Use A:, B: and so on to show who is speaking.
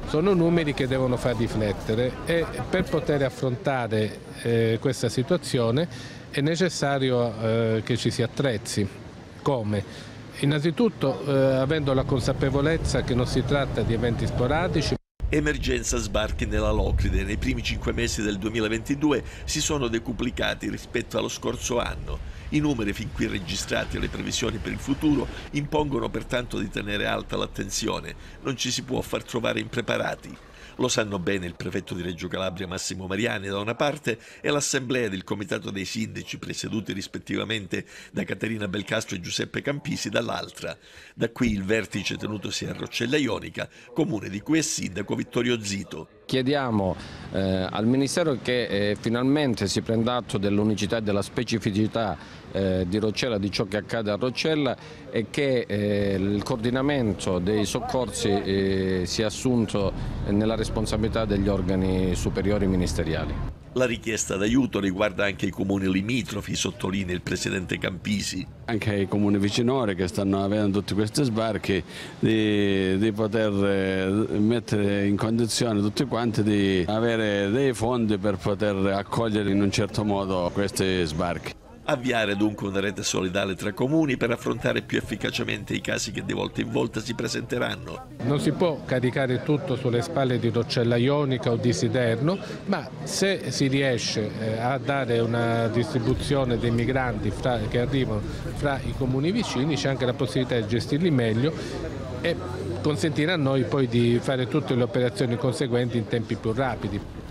A: Sono numeri che devono far riflettere e per poter affrontare questa situazione è necessario che ci si attrezzi. Come? Innanzitutto avendo la consapevolezza che non si tratta di eventi sporadici.
B: Emergenza sbarchi nella Locride. Nei primi 5 mesi del 2022 si sono decuplicati rispetto allo scorso anno. I numeri fin qui registrati e le previsioni per il futuro impongono pertanto di tenere alta l'attenzione. Non ci si può far trovare impreparati. Lo sanno bene il prefetto di Reggio Calabria Massimo Mariani da una parte e l'assemblea del comitato dei sindaci presieduti rispettivamente da Caterina Belcastro e Giuseppe Campisi dall'altra. Da qui il vertice tenutosi a Roccella Ionica, comune di cui è sindaco Vittorio Zito.
C: Chiediamo al Ministero che finalmente si prenda atto dell'unicità e della specificità di Roccella, di ciò che accade a Roccella e che il coordinamento dei soccorsi sia assunto nella responsabilità degli organi superiori ministeriali.
B: La richiesta d'aiuto riguarda anche i comuni limitrofi, sottolinea il presidente Campisi.
D: Anche ai comuni vicinori che stanno avendo tutti questi sbarchi di poter mettere in condizione tutti quanti di avere dei fondi per poter accogliere in un certo modo questi sbarchi.
B: Avviare dunque una rete solidale tra comuni per affrontare più efficacemente i casi che di volta in volta si presenteranno.
A: Non si può caricare tutto sulle spalle di Roccella Ionica o di Siderno, ma se si riesce a dare una distribuzione dei migranti che arrivano fra i comuni vicini, c'è anche la possibilità di gestirli meglio e consentire a noi poi di fare tutte le operazioni conseguenti in tempi più rapidi.